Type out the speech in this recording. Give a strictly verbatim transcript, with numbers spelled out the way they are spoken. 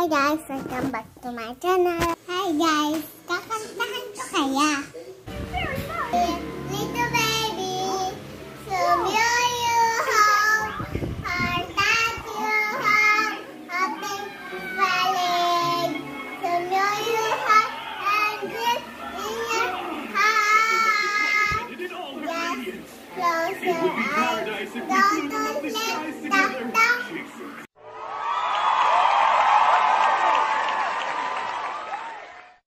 Hi guys! Welcome back to my channel. Hi guys! Kakantahan ko kaya.